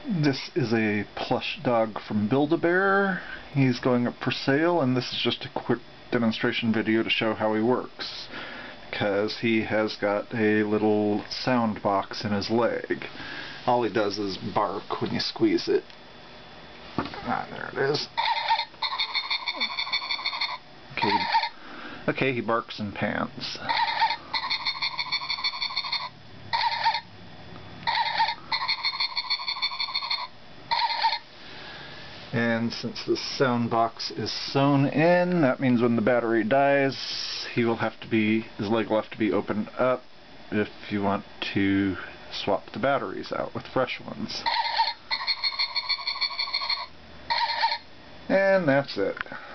This is a plush dog from Build-A-Bear. He's going up for sale, and this is just a quick demonstration video to show how he works, because he has got a little sound box in his leg. All he does is bark when you squeeze it. Ah, there it is. Okay, he barks and pants. And since the sound box is sewn in, that means when the battery dies, his leg will have to be opened up if you want to swap the batteries out with fresh ones. And that's it.